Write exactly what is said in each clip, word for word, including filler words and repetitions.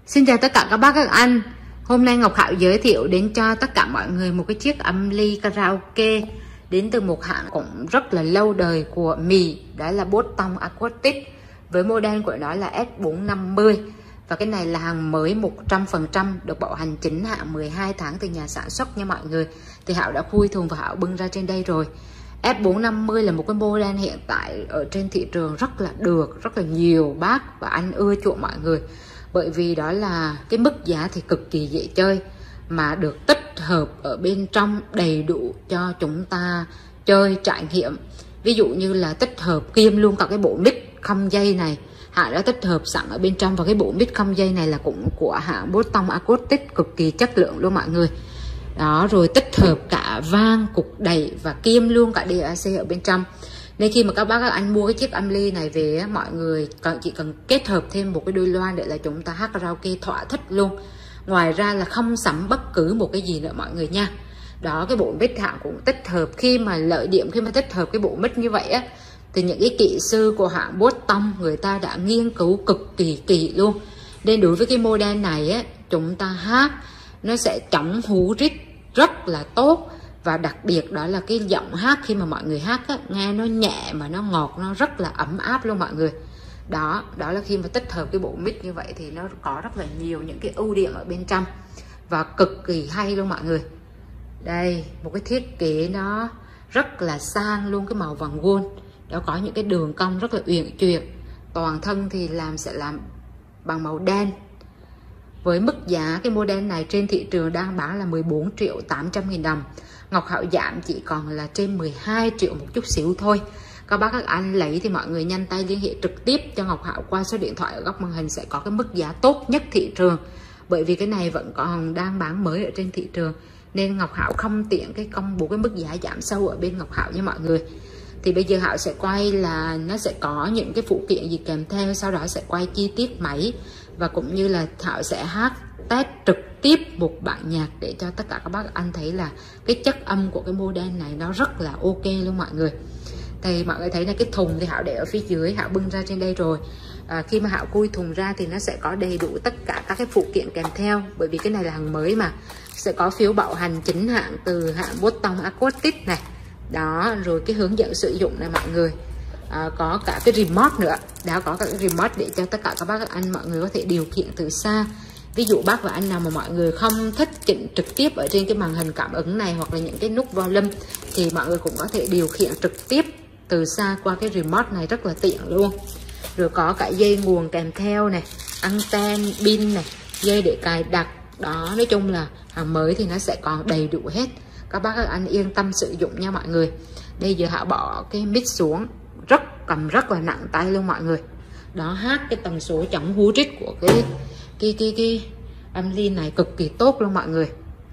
Xin chào tất cả các bác các anh. Hôm nay Ngọc Hảo giới thiệu đến cho tất cả mọi người một cái chiếc âm ly karaoke đến từ một hãng cũng rất là lâu đời của Mỹ, đó là Boston Acoustic, với model của nó là S bốn năm mươi. Và cái này là hàng mới một trăm phần trăm, được bảo hành chính hãng mười hai tháng từ nhà sản xuất nha mọi người. Thì Hảo đã khui thùng và Hảo bưng ra trên đây rồi. S bốn năm mươi là một cái model hiện tại ở trên thị trường rất là được, rất là nhiều bác và anh ưa chuộng mọi người. Bởi vì đó là cái mức giá thì cực kỳ dễ chơi, mà được tích hợp ở bên trong đầy đủ cho chúng ta chơi trải nghiệm. Ví dụ như là tích hợp kiêm luôn cả cái bộ mic không dây này, Hạ đã tích hợp sẵn ở bên trong. Và cái bộ mic không dây này là cũng của hãng Boston Acoustic, cực kỳ chất lượng luôn mọi người. Đó, rồi tích hợp cả vang, cục đẩy và kiêm luôn cả đê a xê ở bên trong. Nên khi mà các bác các anh mua cái chiếc âm ly này về, mọi người chỉ cần kết hợp thêm một cái đôi loa để là chúng ta hát karaoke thỏa thích luôn. Ngoài ra là không sắm bất cứ một cái gì nữa mọi người nha. Đó, cái bộ mic hãng cũng tích hợp. Khi mà lợi điểm khi mà tích hợp cái bộ mic như vậy á, thì những cái kỹ sư của hãng Boston người ta đã nghiên cứu cực kỳ kỳ luôn. Nên đối với cái model này á, chúng ta hát nó sẽ chống hú rít rất là tốt. Và đặc biệt đó là cái giọng hát, khi mà mọi người hát á, nghe nó nhẹ mà nó ngọt, nó rất là ấm áp luôn mọi người. Đó, đó là khi mà tích hợp cái bộ mic như vậy thì nó có rất là nhiều những cái ưu điểm ở bên trong và cực kỳ hay luôn mọi người. Đây, một cái thiết kế nó rất là sang luôn, cái màu vàng gold. Đó, có những cái đường cong rất là uyển chuyển. Toàn thân thì làm sẽ làm bằng màu đen. Với mức giá cái model này trên thị trường đang bán là mười bốn triệu tám trăm nghìn đồng. Ngọc Hảo giảm chỉ còn là trên mười hai triệu một chút xíu thôi. Các bác các anh lấy thì mọi người nhanh tay liên hệ trực tiếp cho Ngọc Hảo qua số điện thoại ở góc màn hình, sẽ có cái mức giá tốt nhất thị trường. Bởi vì cái này vẫn còn đang bán mới ở trên thị trường, nên Ngọc Hảo không tiện cái công bố cái mức giá giảm sâu ở bên Ngọc Hảo nha mọi người. Thì bây giờ Hảo sẽ quay là nó sẽ có những cái phụ kiện gì kèm theo, sau đó sẽ quay chi tiết máy. Và cũng như là Hảo sẽ hát test trực tiếp một bản nhạc để cho tất cả các bác anh thấy là cái chất âm của cái model này nó rất là ok luôn mọi người. Thì mọi người thấy là cái thùng thì Hảo để ở phía dưới, Hảo bưng ra trên đây rồi. À, khi mà Hảo khui thùng ra thì nó sẽ có đầy đủ tất cả các cái phụ kiện kèm theo. Bởi vì cái này là hàng mới mà. Sẽ có phiếu bảo hành chính hãng từ hãng Boston Acoustic này. Đó, rồi cái hướng dẫn sử dụng này mọi người. À, có cả cái remote nữa. Đã có cả cái remote để cho tất cả các bác các anh mọi người có thể điều khiển từ xa. Ví dụ bác và anh nào mà mọi người không thích chỉnh trực tiếp ở trên cái màn hình cảm ứng này hoặc là những cái nút volume, thì mọi người cũng có thể điều khiển trực tiếp từ xa qua cái remote này, rất là tiện luôn. Rồi có cả dây nguồn kèm theo này, anten, pin này, dây để cài đặt. Đó, nói chung là hàng mới thì nó sẽ còn đầy đủ hết. Các bác các anh yên tâm sử dụng nha mọi người. Đây giờ Hảo bỏ cái mic xuống, rất cầm rất là nặng tay luôn mọi người. Đó, hát cái tần số chống hú rít của cái cái cái cái âm ly này cực kỳ tốt luôn mọi người.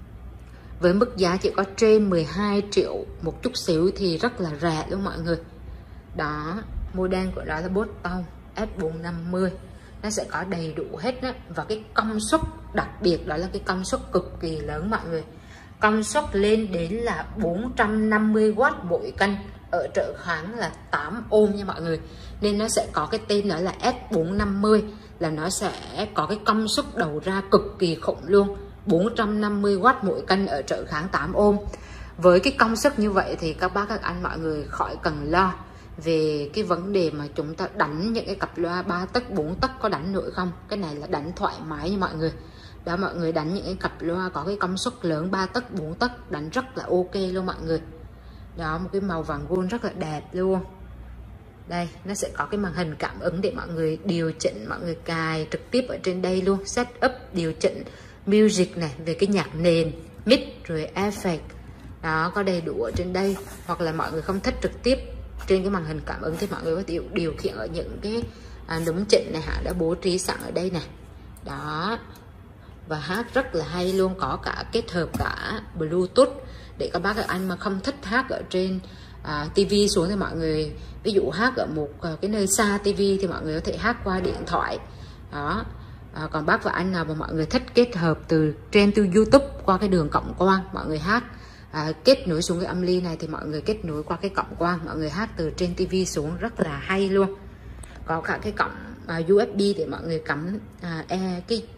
Với mức giá chỉ có trên mười hai triệu một chút xíu thì rất là rẻ luôn mọi người. Đó, model của nó là Boston S bốn năm mươi. Nó sẽ có đầy đủ hết đó. Và cái công suất đặc biệt đó là cái công suất cực kỳ lớn mọi người. Công suất lên đến là bốn trăm năm mươi oát mỗi cân, ở trở kháng là tám ohm nha mọi người. Nên nó sẽ có cái tên đó là S bốn năm mươi, là nó sẽ có cái công suất đầu ra cực kỳ khủng luôn, bốn trăm năm mươi oát mỗi cân ở trở kháng tám ohm. Với cái công suất như vậy thì các bác các anh mọi người khỏi cần lo về cái vấn đề mà chúng ta đánh những cái cặp loa ba tấc bốn tấc có đánh nổi không. Cái này là đánh thoải mái nha mọi người. Đó, mọi người đánh những cái cặp loa có cái công suất lớn ba tấc bốn tấc đánh rất là ok luôn mọi người. Đó, một cái màu vàng gold rất là đẹp luôn. Đây, nó sẽ có cái màn hình cảm ứng để mọi người điều chỉnh, mọi người cài trực tiếp ở trên đây luôn. Setup, điều chỉnh music này, về cái nhạc nền, mic, rồi effect. Đó, có đầy đủ ở trên đây. Hoặc là mọi người không thích trực tiếp trên cái màn hình cảm ứng thì mọi người có thể điều khiển ở những cái à, núm chỉnh này Hạ đã bố trí sẵn ở đây này. Đó, và hát rất là hay luôn, có cả kết hợp cả Bluetooth để các bác các anh mà không thích hát ở trên à, tivi xuống thì mọi người ví dụ hát ở một à, cái nơi xa tivi thì mọi người có thể hát qua điện thoại. Đó, à, còn bác và anh nào mà mọi người thích kết hợp từ trên từ YouTube qua cái đường cộng quang, mọi người hát à, kết nối xuống cái âm ly này thì mọi người kết nối qua cái cộng quang, mọi người hát từ trên tivi xuống rất là hay luôn. Có cả cái cổng à, u ét bê để mọi người cắm à, e, cái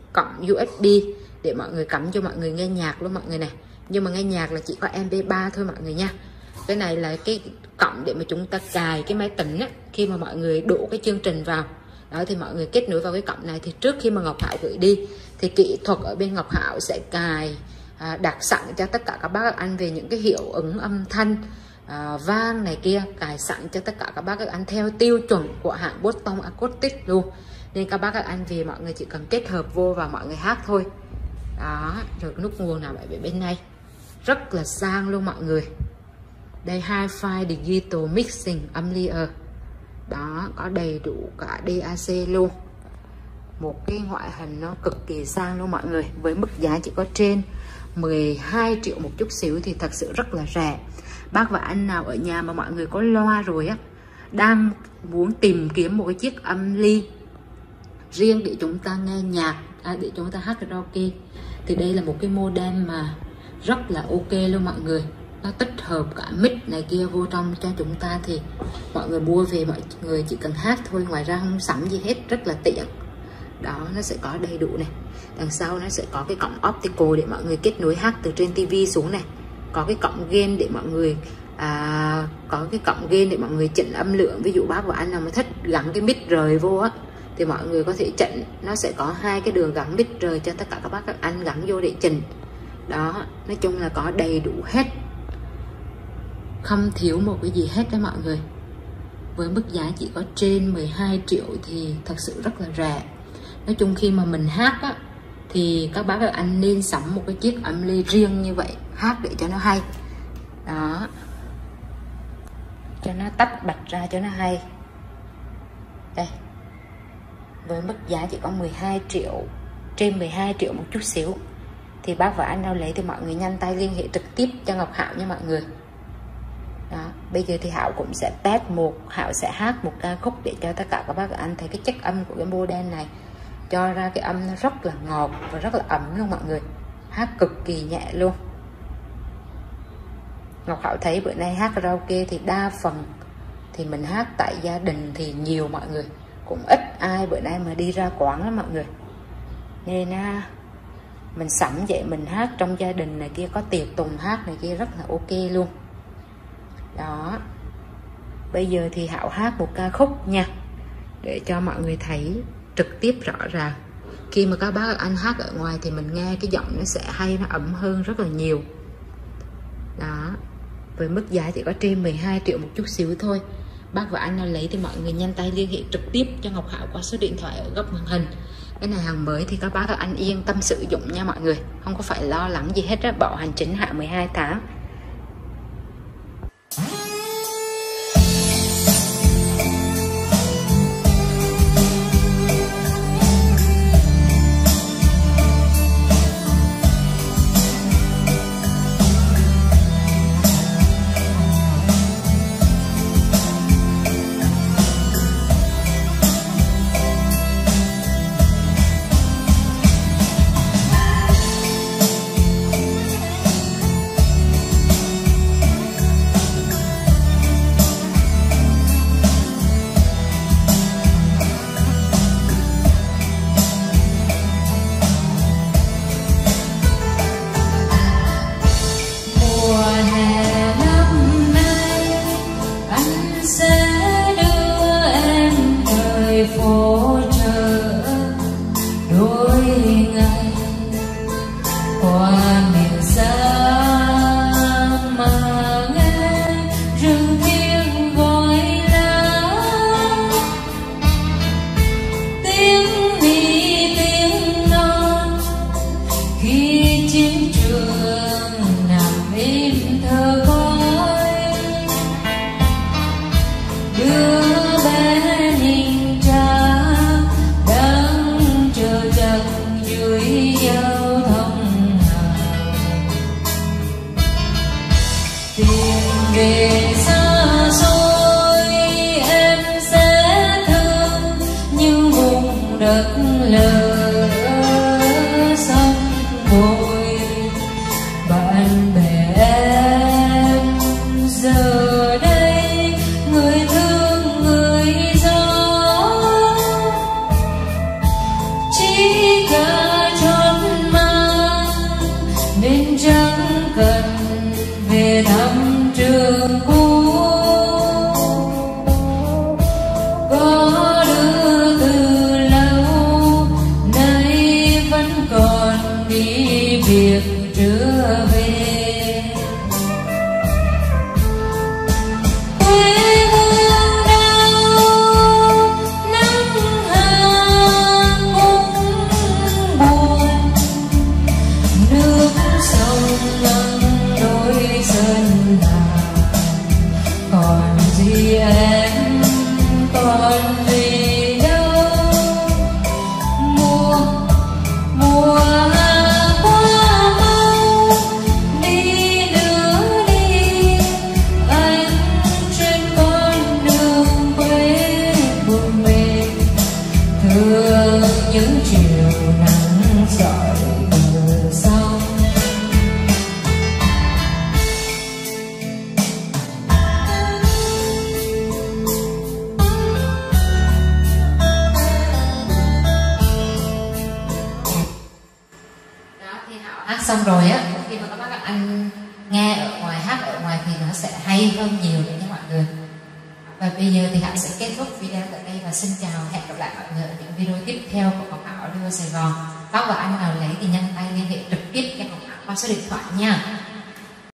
cổng u ét bê để mọi người cắm cho mọi người nghe nhạc luôn mọi người này. Nhưng mà nghe nhạc là chỉ có em pê ba thôi mọi người nha. Cái này là cái cổng để mà chúng ta cài cái máy tính á, khi mà mọi người đổ cái chương trình vào. Đó thì mọi người kết nối vào cái cổng này. Thì trước khi mà Ngọc Hảo gửi đi thì kỹ thuật ở bên Ngọc Hảo sẽ cài à, đặt sẵn cho tất cả các bác các anh về những cái hiệu ứng âm thanh à, vang này kia, cài sẵn cho tất cả các bác các anh theo tiêu chuẩn của hãng Boston Acoustic luôn. Nên các bác các anh về mọi người chỉ cần kết hợp vô và mọi người hát thôi. Đó, rồi nút nguồn nào ở bên này rất là sang luôn mọi người. Đây Hi-Fi Digital Mixing Amplifier. Đó, có đầy đủ cả đê a xê luôn. Một cái ngoại hình nó cực kỳ sang luôn mọi người. Với mức giá chỉ có trên mười hai triệu một chút xíu thì thật sự rất là rẻ. Bác và anh nào ở nhà mà mọi người có loa rồi á, đang muốn tìm kiếm một cái chiếc âm ly riêng để chúng ta nghe nhạc, à, để chúng ta hát karaoke, thì đây là một cái modem mà rất là ok luôn mọi người. Nó tích hợp cả mic này kia vô trong cho chúng ta, thì mọi người mua về mọi người chỉ cần hát thôi, ngoài ra không sắm gì hết, rất là tiện. Đó, nó sẽ có đầy đủ này. Đằng sau nó sẽ có cái cổng optical để mọi người kết nối hát từ trên tivi xuống này. Có cái cổng gain để mọi người à, có cái cổng gain để mọi người chỉnh âm lượng. Ví dụ bác và anh nào mà thích gắn cái mic rời vô á thì mọi người có thể chỉnh. Nó sẽ có hai cái đường gắn mic rời cho tất cả các bác các anh gắn vô để chỉnh. Đó, nói chung là có đầy đủ hết, không thiếu một cái gì hết đó mọi người. Với mức giá chỉ có trên mười hai triệu thì thật sự rất là rẻ. Nói chung khi mà mình hát á, thì các bác các anh nên sắm một cái chiếc âm ly riêng như vậy, hát để cho nó hay. Đó, cho nó tách bạch ra cho nó hay. Đây, với mức giá chỉ có mười hai triệu, trên mười hai triệu một chút xíu, thì bác và anh nào lấy thì mọi người nhanh tay liên hệ trực tiếp cho Ngọc Hảo nha mọi người. Đó, bây giờ thì Hảo cũng sẽ test một, Hảo sẽ hát một ca khúc để cho tất cả các bác các anh thấy cái chất âm của cái modem này, cho ra cái âm nó rất là ngọt và rất là ấm luôn mọi người. Hát cực kỳ nhẹ luôn. Ngọc Hảo thấy bữa nay hát karaoke thì đa phần thì mình hát tại gia đình thì nhiều mọi người, cũng ít ai bữa nay mà đi ra quán lắm mọi người. Nên à, mình sắm vậy mình hát trong gia đình này kia, có tiệc tùng hát này kia rất là ok luôn. Đó, bây giờ thì Hảo hát một ca khúc nha, để cho mọi người thấy trực tiếp rõ ràng. Khi mà các bác anh hát ở ngoài thì mình nghe cái giọng nó sẽ hay, nó ấm hơn rất là nhiều. Đó, với mức giá chỉ có trên mười hai triệu một chút xíu thôi. Bác và anh nào lấy thì mọi người nhanh tay liên hệ trực tiếp cho Ngọc Hảo qua số điện thoại ở góc màn hình. Cái này hàng mới thì các bác các anh yên tâm sử dụng nha mọi người, không có phải lo lắng gì hết á, bảo hành chính hãng mười hai tháng. phố chợ đôi ngày qua miền xa mà nghe rừng tiếng gọi lá, tiếng đi tiếng non khi chiến trường nằm im thơ khói. Đứa bé nhìn cha đang chờ chật dưới giao thông hàng, tìm về xa xôi em sẽ thương như vùng đất lở sông bồi. Bạn bè em giờ đây người thương người gió, chỉ cần việc trở về. Quê hương đau nắng hà cũng buồn, nước sông ngân đôi dân làng. Còn gì em, còn gì đâu, mùa mùa hạ qua mau, đi nữa đi anh trên con đường quê của mình. Thương những chiều nắng rọi bờ sông. Hát xong rồi á, khi mà các bạn anh nghe ở ngoài, hát ở ngoài thì nó sẽ hay hơn nhiều đấy nha mọi người. Và bây giờ thì Hảo sẽ kết thúc video tại đây và xin chào, hẹn gặp lại mọi người ở những video tiếp theo của Ngọc Hảo đưa Sài Gòn. Các bạn anh nào lấy thì nhanh tay liên hệ trực tiếp cho Ngọc Hảo qua số điện thoại nha.